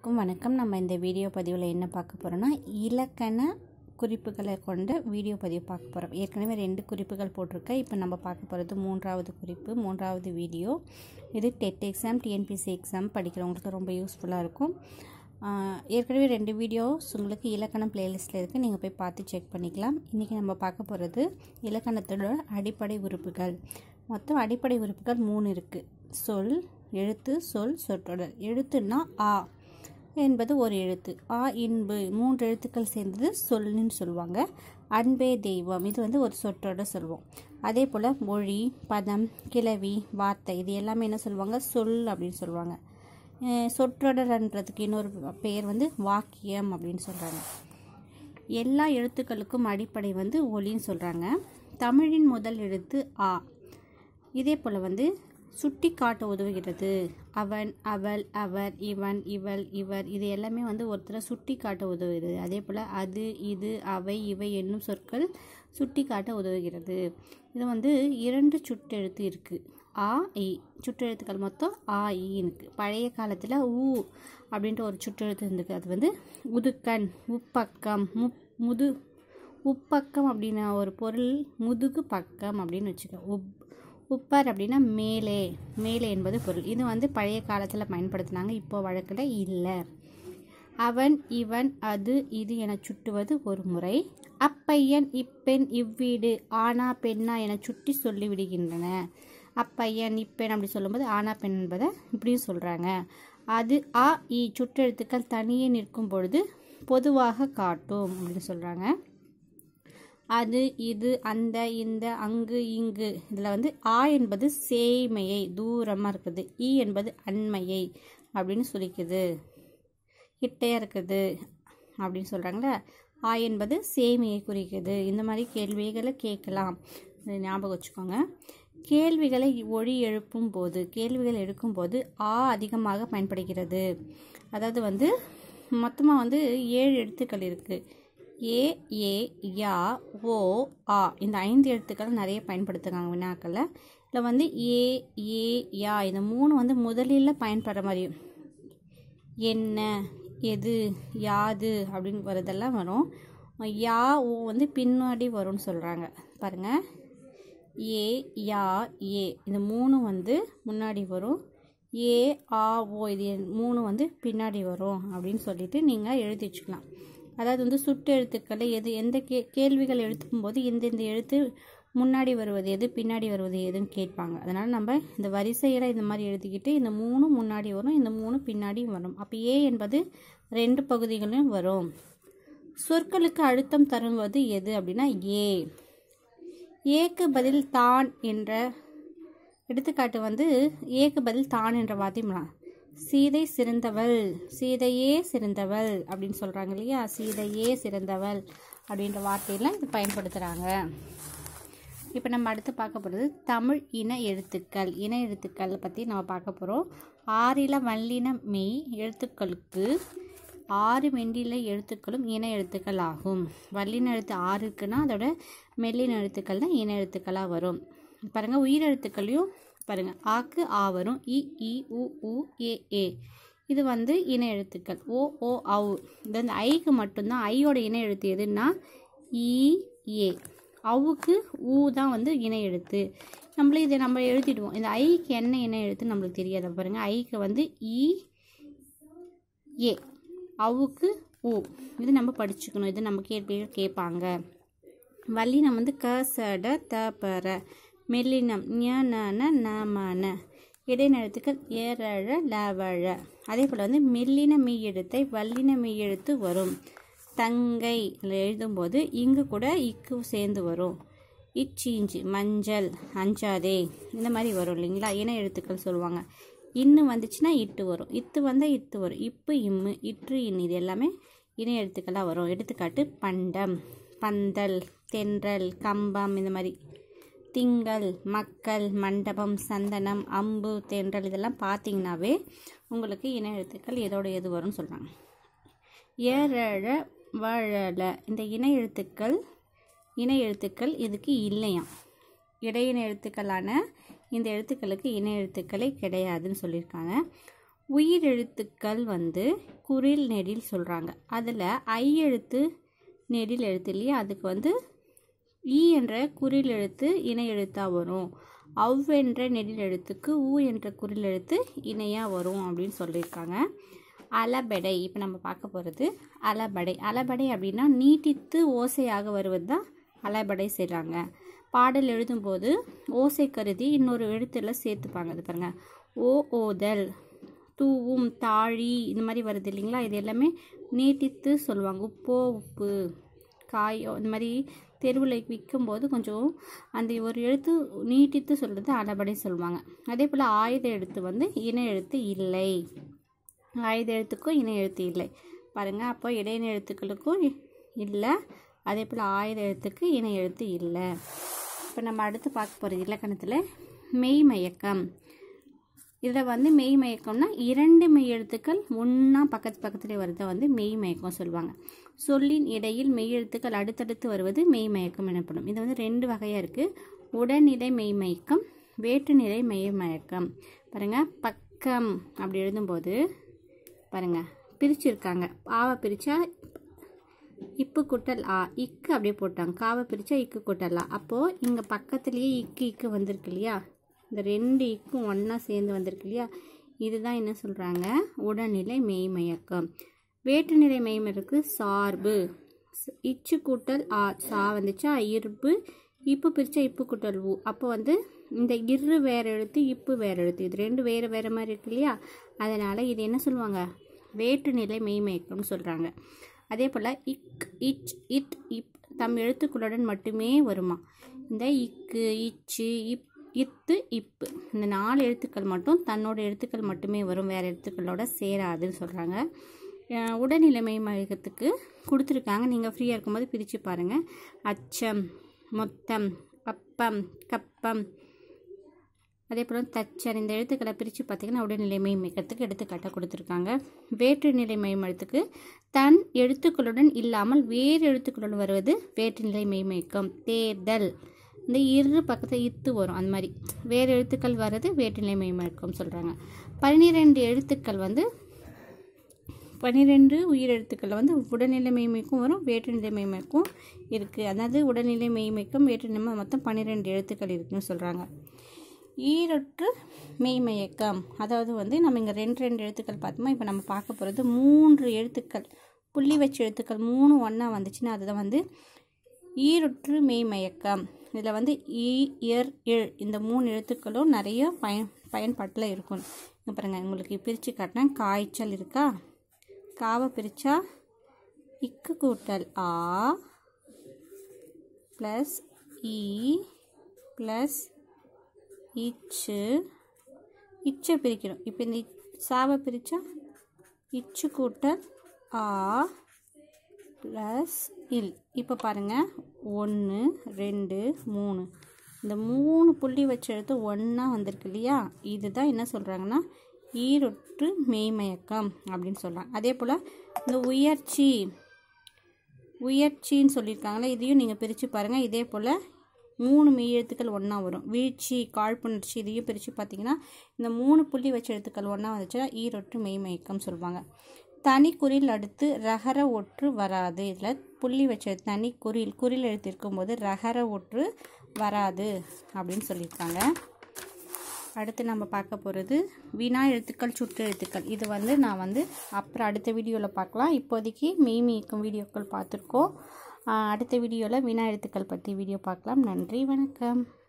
அனைவருக்கும் வணக்கம். நம்ம இந்த வீடியோ பதிவில் என்ன பார்க்க போகிறோம்னா, இலக்கண குறிப்புகளை கொண்ட வீடியோ பதிவு பார்க்க போகிறோம். ஏற்கனவே 2 குறிப்புகள் போட்டிருக்கேன். இப்போ நம்ம பார்க்க போகிறது 3வது குறிப்பு, 3வது வீடியோ. இது டெட் எக்ஸாம், டிஎன்பிஎஸ்சி எக்ஸாம் படிக்கிறவங்களுக்கு ரொம்ப யூஸ்ஃபுல்லாக இருக்கும். ஏற்கனவே 2 வீடியோஸ் உங்களுக்கு இலக்கணம் பிளேலிஸ்ட்டில் இருக்குது, நீங்கள் போய் பார்த்து செக் பண்ணிக்கலாம். இன்றைக்கி நம்ம பார்க்க போகிறது இலக்கணத்தோட அடிப்படை உறுப்புகள். மொத்தம் அடிப்படை உறுப்புகள் 3 இருக்குது. சொல், எழுத்து, சொல், சொற்றொடர். எழுத்துன்னா ஆ என்பது ஒரு எழுத்து. ஆ, இன்பு 3 எழுத்துக்கள் சேர்ந்தது சொல்லுன்னு சொல்லுவாங்க. அன்பே தெய்வம், இது ஒரு சொற்றொடர் சொல்லுவோம். அதே போல் மொழி, பதம், கிளவி, வார்த்தை, இது எல்லாமே என்ன சொல்லுவாங்க, சொல் அப்படின்னு சொல்லுவாங்க. சொற்றொடர்ன்றதுக்கு இன்னொரு பெயர் வாக்கியம் அப்படின்னு சொல்கிறாங்க. எல்லா எழுத்துக்களுக்கும் அடிப்படை ஒலின்னு சொல்கிறாங்க. தமிழின் முதல் எழுத்து ஆ. இதே போல் சுட்டி காட்ட உதவுகிறது. அவன், அவள், அவர், இவன், இவள், இவர், இது எல்லாமே ஒருத்தரை சுட்டி காட்ட உதவுகிறது. அதே போல் அது, இது, அவை, இவை என்னும் சொற்கள் சுட்டி காட்ட உதவுகிறது. இது 2 சுட்டெழுத்து இருக்குது. ஆ, இ. சுட்டெழுத்துக்கள் மொத்தம் ஆ, இ இருக்குது. பழைய காலத்தில் ஊ அப்படின்ற ஒரு சுட்டெழுத்து இருந்துருக்கு. அது உதுக்கண், உப்பக்கம், உப்பக்கம் அப்படின்னா ஒரு பொருள் முதுகு பக்கம் அப்படின்னு வச்சுக்கோ. உப்பர் அப்படின்னா மேலே, மேலே என்பது பொருள். இது பழைய காலத்தில் பயன்படுத்தினாங்க, இப்போ வழக்கில் இல்லை. அவன், இவன், அது, இது என சுட்டுவது ஒரு முறை. அப்பையன், இப்பெண், இவ்வீடு ஆனா பெண்ணா என சுட்டி சொல்லிவிடுகின்றன. அப்பையன், இப்பெண் அப்படி சொல்லும்போது ஆனா பெண் என்பதை இப்படியும் சொல்கிறாங்க. அது, ஆ, இ சுட்டெழுத்துக்கள் தனியே நிற்கும் பொழுது பொதுவாக காட்டும் அப்படின்னு சொல்கிறாங்க. அது, இது, அந்த, இந்த, அங்கு, இங்கு, இதில் ஆ என்பது சேய்மையை, தூரமாக இருக்குது. ஈ என்பது அண்மையை அப்படின்னு சொல்லிக்குது, கிட்டையாக இருக்குது அப்படின்னு சொல்கிறாங்களே. ஆ என்பது சேய்மையை குறிக்குது. இந்த மாதிரி கேள்விகளை கேட்கலாம், ஞாபகம் வச்சுக்கோங்க. கேள்விகளை கேள்விகள் எழுப்பும்போது ஆ அதிகமாக பயன்படுகிறது. அதாவது மொத்தமாக 7 எழுத்துக்கள் இருக்குது. ஏ, ஏ, யா, ஓ, ஆ, இந்த 5 எழுத்துக்கள் நிறைய பயன்படுத்துகிறாங்க வினாக்களில். இதில் ஏ, ஏ, யா, இந்த 3 முதலில் பயன்படுற மாதிரியும், என்ன, எது, யாது அப்படின்னு வரதெல்லாம் வரும். யா, ஓ பின்னாடி வரும்னு சொல்கிறாங்க. பாருங்கள், ஏ, யா, ஏ, இந்த 3 முன்னாடி வரும். ஏ, ஆ, ஓ, இது 3 பின்னாடி வரும் அப்படின்னு சொல்லிட்டு நீங்கள் எழுதி வச்சுக்கலாம். அதாவது சுட்டு எழுத்துக்களை எந்த கேள்விகள் எழுத்தும்போது இந்த எழுத்து முன்னாடி வருவது எது, பின்னாடி வருவது எதுன்னு கேட்பாங்க. அதனால் நம்ம இந்த வரிசையில் இந்த மாதிரி எழுதிக்கிட்டு இந்த 3 முன்னாடி வரும், இந்த 3 பின்னாடியும் வரும். அப்போ ஏ என்பது 2 பகுதிகளும் வரும். சொற்களுக்கு அழுத்தம் தருவது எது அப்படின்னா ஏ. ஏக்கு பதில் தான் என்ற எடுத்துக்காட்டு ஏக்கு பதில் தான் என்ற வார்த்தை. சீதை சிறந்தவள், சீதையே சிறந்தவள் அப்படின்னு சொல்கிறாங்க இல்லையா. சீதையே சிறந்தவள் அப்படின்ற வார்த்தையெல்லாம் இது பயன்படுத்துகிறாங்க. இப்போ நம்ம அடுத்து பார்க்க போகிறது தமிழ் இன எழுத்துக்கள். இன எழுத்துக்கள் பற்றி நம்ம பார்க்க போகிறோம். 6 வல்லின மெய் எழுத்துக்களுக்கு 6 மெல்லின எழுத்துக்களும் இன எழுத்துக்கள் ஆகும். வல்லின எழுத்து 6 இருக்குன்னா அதோட மெல்லின எழுத்துக்கள் தான் இன எழுத்துக்களாக வரும். பாருங்கள், உயிரெழுத்துக்களையும் பாருங்கள், ஆக்கு ஆ வரும். இ, இ, உ, உ, ஏ, ஏ, இது இன எழுத்துக்கள். ஓ, ஓ, ஔ, இது ஐக்கு மட்டும்தான். ஐயோட இன எழுத்து எதுன்னா இ, ஏ. அவுக்கு ஊ தான் இன எழுத்து. இதை நம்ம எழுதிடுவோம். இந்த ஐக்கு என்ன இன எழுத்து நம்மளுக்கு தெரியாது. பாருங்கள், ஐக்கு இ, ஏ, அவுக்கு ஊ, இது நம்ம படிச்சுக்கணும். இது நம்ம கேட்பாங்க. வல்லினம் க, ச, ட, த, ப, ர. மெல்லினம் ஞ, ந, ந, ந, ம, ந. இடைநிறுத்துக்கள் ஏ, ர, ழ, ல, வ, ழ. அதே போல் மெல்லின மெய் எழுத்தை வல்லின மெய் எழுத்து வரும். தங்கை எழுதும்போது இங்கு கூட இக்கு சேர்ந்து வரும். இச்சீஞ்சு, மஞ்சள், அஞ்சாதே, இந்த மாதிரி வரும் இல்லைங்களா. இன எழுத்துக்கள் சொல்லுவாங்க. இன்னு வந்துச்சுன்னா இட்டு வரும். இத்து வந்தால் இத்து வரும். இப்பு, இம்மு, இற்று, இன்னு, இது எல்லாமே இன எழுத்துக்களாக வரும். எடுத்துக்காட்டு பண்டம், பந்தல், தென்றல், கம்பம், இந்த மாதிரி. திங்கள், மக்கள், மண்டபம், சந்தனம், அம்பு, தென்றல், இதெல்லாம் பார்த்தீங்கன்னாவே உங்களுக்கு இன எழுத்துக்கள் எதோட எது வரும்னு சொல்கிறாங்க. ஏழ, வழல, இந்த இன எழுத்துக்கள் இதுக்கு இல்லையாம். இடையின எழுத்துக்களான இந்த எழுத்துக்களுக்கு இன எழுத்துக்களே கிடையாதுன்னு சொல்லியிருக்காங்க. உயிர் எழுத்துக்கள் வந்து குறில் நெடில் சொல்கிறாங்க. அதில் ஐ எழுத்து நெடில் எழுத்து இல்லையா, அதுக்கு வந்து ஈ என்ற குறில் எழுத்து இணை எழுத்தாக வரும். என்ற நெடில் எழுத்துக்கு ஊ என்ற குறில் எழுத்து இணையாக வரும் அப்படின்னு சொல்லியிருக்காங்க. அளபெடை இப்போ நம்ம பார்க்க போகிறது அளபடை. அளபடை அப்படின்னா நீட்டித்து ஓசையாக வருவது தான் அளபடை செய்கிறாங்க. பாடல் எழுதும்போது ஓசை கருதி இன்னொரு எழுத்துல சேர்த்துப்பாங்க. அது பாருங்கள், ஓதல், தூவும், தாழி இந்த மாதிரி வருது இல்லைங்களா, இது எல்லாமே நீட்டித்து சொல்லுவாங்க. உப்போ உப்பு, காயோ இந்த மாதிரி தெருவில் விற்கும்போது கொஞ்சம் அந்த ஒரு எழுத்து நீட்டித்து சொல்கிறது அளபடை சொல்லுவாங்க. அதே போல் ஆயுத எழுத்து வந்து இணை எழுத்து இல்லை. ஆயுத எழுத்துக்கும் இணை எழுத்து இல்லை பாருங்கள். அப்போ இடையின எழுத்துக்களுக்கும் இல்லை, அதே போல் ஆயுத எழுத்துக்கு இணை எழுத்து இல்லை. இப்போ நம்ம அடுத்து பார்க்க போகிறது இலக்கணத்தில் மெய்மயக்கம். இதில் வந்து மெய்மயக்கம்னா 2 மெய் எழுத்துக்கள் ஒன்றா பக்கத்துலேயே வருதை வந்து மெய்மயக்கம் சொல்லுவாங்க. சொல்லின் இடையில் மெய் எழுத்துக்கள் அடுத்தடுத்து வருவது மெய்மயக்கம் எனப்படும். இது வந்து 2 வகையாக இருக்குது. உடல்நிலை மெய்மயக்கம், வேற்றுநிலை மெய்மயக்கம். பாருங்கள், பக்கம் அப்படி எழுதும்போது பாருங்கள் பிரிச்சுருக்காங்க. ஆவை பிரித்தா இப்பு கூட்டல் ஆ, இக்கு அப்படியே போட்டாங்க. காவை பிரித்தா இக்கு கூட்டல் ஆ. அப்போது இங்கே பக்கத்துலேயே இக்கு வந்திருக்கு இல்லையா, இந்த 2 இக்கும் ஒன்றா சேர்ந்து வந்திருக்கு இல்லையா, இதுதான் என்ன சொல்கிறாங்க, உடல்நிலை மெய்மயக்கம். வேற்றுநிலை மெய்மயக்கு சார்பு, இச்சு கூட்டல் ஆ, சா வந்துச்சா இருப்பு, இப்பு பிரித்தா இப்பு கூட்டல் ஊ. அப்போ வந்து இந்த இரு வேறு எழுத்து, இப்பு வேறு எழுத்து, இது 2 வேறு மாதிரி இருக்கு இல்லையா, அதனால் இது என்ன சொல்லுவாங்க, வேற்றுநிலை மெய்மயக்கம்னு சொல்கிறாங்க. அதே போல் இக், இச், இட், இப் தம் எழுத்துக்களுடன் மட்டுமே வருமா. இந்த இக்கு, இச்சு, இத்து, இப்பு இந்த 4 எழுத்துக்கள் மட்டும் தன்னோட எழுத்துக்கள் மட்டுமே வரும், வேறு எழுத்துக்களோட சேராதுன்னு சொல்கிறாங்க. உடல்நிலை மெய்மயக்கத்துக்கு கொடுத்துருக்காங்க, நீங்கள் ஃப்ரீயாக இருக்கும்போது பிரித்து பாருங்கள். அச்சம், மொத்தம், அப்பம், கப்பம், அதே போல் தச்சர் இந்த எழுத்துக்களை பிரித்து பார்த்திங்கன்னா உடல்நிலை மெய்மயக்கத்துக்கு எடுத்துக்காட்டாக கொடுத்துருக்காங்க. வேற்றுநிலை மெய்மயத்துக்கு தன் எழுத்துக்களுடன் இல்லாமல் வேறு எழுத்துக்களுடன் வருவது வேற்றுநிலை மெய்மயக்கம். தேர்தல், இந்த இரு பக்கத்தில் இத்து வரும், அந்த மாதிரி வேறு எழுத்துக்கள் வர்றது வேற்றுநிலை மெய்மயக்கம் சொல்கிறாங்க. 12 எழுத்துக்கள் வந்து 12 உயிர் எழுத்துக்களில் வந்து உடல்நிலை மெய்மயக்கம் வரும், வேற்றுநிலை மெய்மயக்கம் இருக்குது. அதாவது உடல்நிலை மெய்மயக்கம் வேற்றுநிலை மொத்தம் 12 எழுத்துக்கள் இருக்குதுன்னு சொல்கிறாங்க. ஈரொற்று மெய்மயக்கம், அதாவது வந்து நம்ம இங்கே 2 எழுத்துக்கள் பார்த்தோமா, இப்போ நம்ம பார்க்க போகிறது 3 எழுத்துக்கள் புள்ளி வச்ச எழுத்துக்கள் 3 ஒன்றா வந்துச்சுன்னா அதுதான் வந்து ஈரொற்று மெய்மயக்கம். இதில் வந்து ஈ, இர், இழ் இந்த 3 எழுத்துக்களும் நிறைய பயன்பாட்டில் இருக்கும். இங்கே பாருங்கள், உங்களுக்கு பிரித்து காட்டினேன். காய்ச்சல் இருக்கா, காவை பிரித்தா இக்கு கூட்டல் ஆ ப்ளஸ் ஈ ப்ளஸ் இச்சு, இச்சை பிரிக்கணும். இப்போ இந்த சாவை பிரித்தா இச்சு கூட்டல் ஆ ப்ளஸ் இல். இப்போ பாருங்கள், 1 2 3 இந்த 3 புள்ளி வச்ச எழுத்து ஒன்றா வந்திருக்கு இல்லையா, இதுதான் என்ன சொல்கிறாங்கன்னா ஈரொற்று மெய்மயக்கம் அப்படின்னு சொல்கிறாங்க. அதே போல் இந்த உயர்ச்சின்னு சொல்லியிருக்காங்களே, இதையும் நீங்கள் பிரித்து பாருங்கள். இதே போல் 3 மெய் எழுத்துக்கள் ஒன்றா வரும். வீழ்ச்சி, காழ்ப்புணர்ச்சி இதையும் பிரித்து பார்த்தீங்கன்னா இந்த 3 புள்ளி வச்ச எழுத்துக்கள் ஒன்றா வந்துச்சுன்னா ஈரொற்று மெய்மயக்கம் சொல்லுவாங்க. தனி குறில் அடுத்து ரகர ஒற்று வராது. இதில் புள்ளி வச்ச தனி குறில் எழுத்து இருக்கும்போது ரகர ஒற்று வராது அப்படின்னு சொல்லியிருக்காங்க. அடுத்து நம்ம பார்க்க போகிறது வினா எழுத்துக்கள், சுற்று எழுத்துக்கள். இது வந்து நான் வந்து அப்புறம் அடுத்த வீடியோவில் பார்க்கலாம். இப்போதைக்கு மெய்மயக்கம் வீடியோக்கள் பார்த்துருக்கோம். அடுத்த வீடியோவில் வினா எழுத்துக்கள் பற்றி வீடியோ பார்க்கலாம். நன்றி, வணக்கம்.